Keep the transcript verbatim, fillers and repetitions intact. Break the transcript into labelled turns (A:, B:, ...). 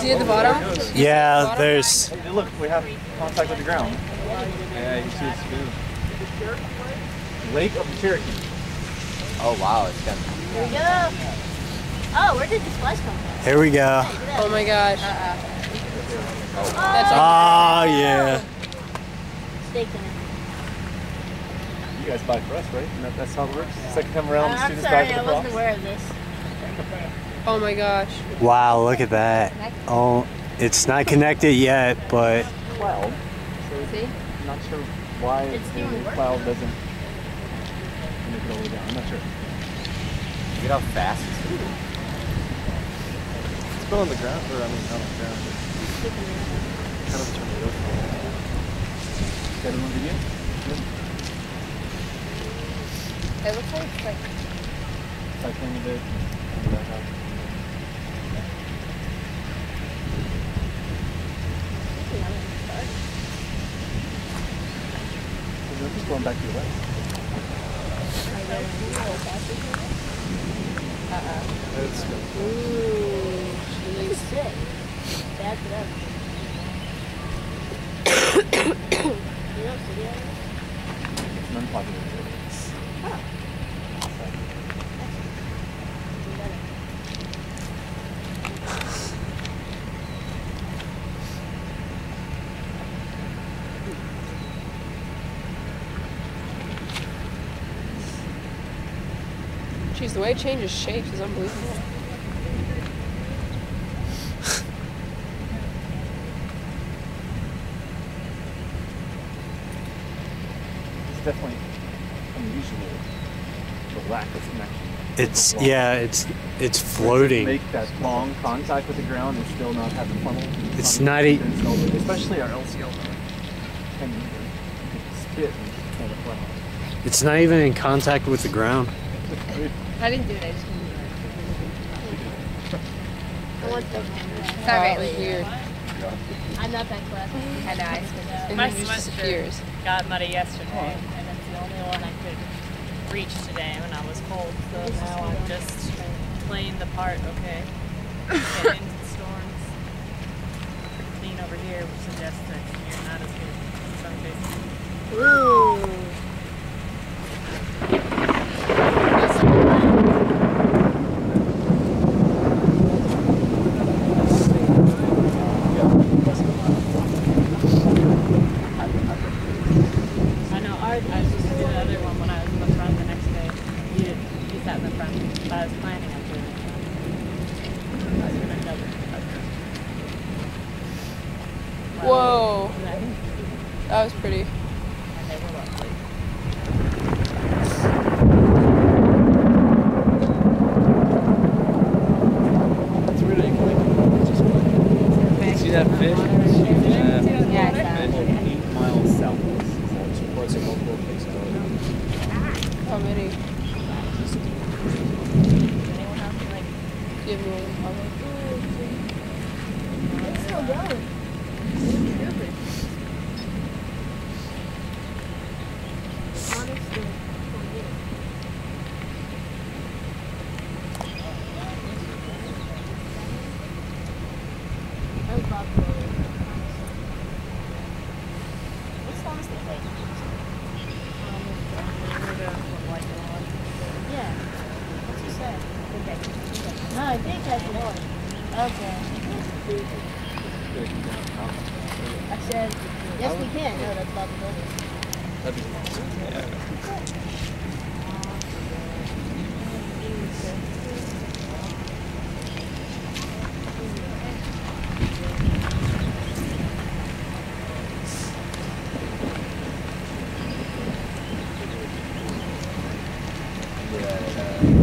A: See at the bottom?
B: Yeah,
A: the bottom?
B: there's.
C: Hey, look, we have contact with the ground. Yeah, you see it's smooth. Lake of the Cherokees.
D: Oh wow, it's coming.
E: Here we go. Oh, where did this flash come from?
B: Here we go.
A: Oh my gosh.
E: Uh-uh.
A: That's
B: Oh, yeah.
E: Steak in it.
C: You guys buy for us, right? And that, that's how it works. Second time around,
E: Uh,
C: the
E: I'm
C: students
E: sorry,
C: buy for
E: I
C: the
E: wasn't
C: props.
E: aware of this.
A: Oh my gosh.
B: Wow, look at that. Oh, it's not connected yet, but
C: twelve. So
E: See?
C: I'm not sure why
E: It's doing
C: the
E: work.
C: cloud doesn't make it all the way down. I'm not sure.
D: Look at how fast it's moving.
C: It's been on the ground, or I mean, not on the ground, but kind of turned it over. Got it on video? Good.
E: It looks like it's like...
C: Cycling a bit. We're just going back to the west.
E: Uh-uh.
C: It's good.
A: Ooh,
E: This is
A: jeez.
E: sick. Bad for them. You don't see it?
C: It's an unpopular area.
E: Oh.
A: Jeez, the way it changes shapes is unbelievable.
C: It's definitely unusual, the lack of connection.
B: it's yeah, it's it's
C: To
B: floating.
C: make that long contact with the ground and still not have the funnel.
B: It's not e-
C: Especially our L C L. Can spit and pull the funnel.
B: It's not even in contact with the ground.
E: I didn't do it, I just didn't do it. I want the...
A: It's
E: Sorry,
A: not really weird.
E: I'm not that classy. I know, I spit
A: And
F: My
A: then it just
F: semester
A: disappears.
F: got muddy yesterday, and it's the only one I could reach today when I was cold. So now I'm just playing the part, okay? Getting into the storms. Clean over here, which suggests that you're not as good in some cases.
E: Ooh.
F: I know, I, I was supposed to do the other one when I was in the front the next day. You, did, you sat in the front, but I was planning on doing it. I was going to double it.
A: Whoa,
F: And then-
A: that was pretty.
F: and they were lovely.
C: That's weird. You can like, see that fish?
E: Yeah, I saw it.
C: Eight miles southwest. So it's reports of multiple places.
A: How many?
F: Does anyone else feel like
A: Do you have more than public?
E: It's still going. Honestly. I was about to go there, honestly. What's the honest thing? Yeah. What's he say? Okay. No, I think that's the one. Okay. I said, yes, we can. No, that's about the building.
C: That'd be yeah.
D: Yeah,